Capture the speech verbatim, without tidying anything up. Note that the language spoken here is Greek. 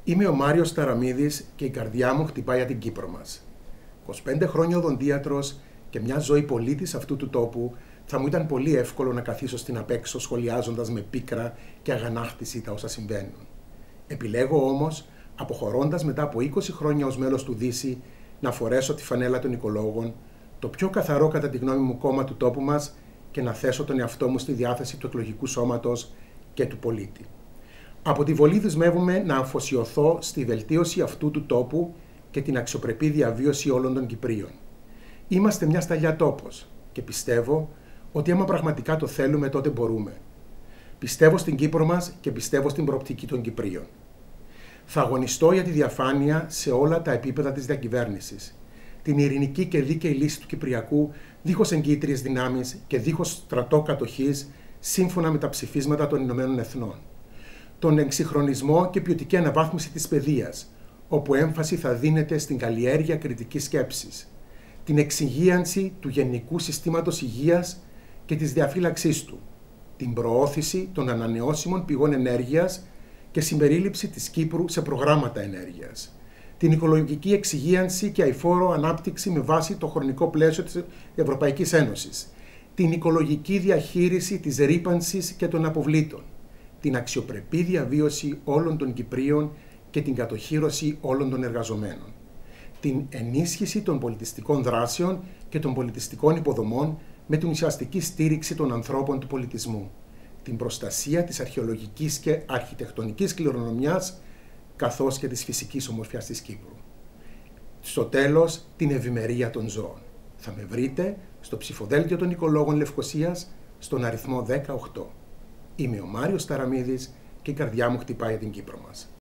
Είμαι ο Μάριος Ταραμίδης και η καρδιά μου χτυπάει για την Κύπρο μας. είκοσι πέντε χρόνια οδοντίατρος και μια ζωή πολίτης αυτού του τόπου, θα μου ήταν πολύ εύκολο να καθίσω στην απέξω σχολιάζοντας με πίκρα και αγανάκτηση τα όσα συμβαίνουν. Επιλέγω όμως, αποχωρώντας μετά από είκοσι χρόνια ως μέλος του Δύση, να φορέσω τη φανέλα των οικολόγων, το πιο καθαρό κατά τη γνώμη μου κόμμα του τόπου μας, και να θέσω τον εαυτό μου στη διάθεση του εκλογικού σώματος και του πολίτη. Από τη Βολή δεσμεύομαι να αφοσιωθώ στη βελτίωση αυτού του τόπου και την αξιοπρεπή διαβίωση όλων των Κυπρίων. Είμαστε μια σταλιά τόπος και πιστεύω ότι άμα πραγματικά το θέλουμε, τότε μπορούμε. Πιστεύω στην Κύπρο μας και πιστεύω στην προοπτική των Κυπρίων. Θα αγωνιστώ για τη διαφάνεια σε όλα τα επίπεδα της διακυβέρνησης, την ειρηνική και δίκαιη λύση του Κυπριακού δίχως εγκύτριες δυνάμεις και δίχως στρατό κατοχής, σύμφωνα με τα ψηφίσματα των Ηνωμένων Εθνών. Τον εξυγχρονισμό και ποιοτική αναβάθμιση της παιδείας, όπου έμφαση θα δίνεται στην καλλιέργεια κριτικής σκέψης, την εξυγίανση του γενικού συστήματος υγείας και της διαφύλαξής του, την προώθηση των ανανεώσιμων πηγών ενέργειας και συμπερίληψη της Κύπρου σε προγράμματα ενέργειας, την οικολογική εξυγίανση και αειφόρο ανάπτυξη με βάση το χρονικό πλαίσιο της Ευρωπαϊκής Ένωσης, την οικολογική διαχείριση της ρύπανσης και των αποβλήτων, την αξιοπρεπή διαβίωση όλων των Κυπρίων και την κατοχύρωση όλων των εργαζομένων, την ενίσχυση των πολιτιστικών δράσεων και των πολιτιστικών υποδομών με την ουσιαστική στήριξη των ανθρώπων του πολιτισμού, την προστασία της αρχαιολογικής και αρχιτεκτονικής κληρονομιάς καθώς και της φυσικής ομορφιάς της Κύπρου. Στο τέλος, την ευημερία των ζώων. Θα με βρείτε στο ψηφοδέλτιο των οικολόγων Λευκωσίας στον αριθμό δεκαοκτώ. Είμαι ο Μάριος Ταραμίδης και η καρδιά μου χτυπάει για την Κύπρο μας.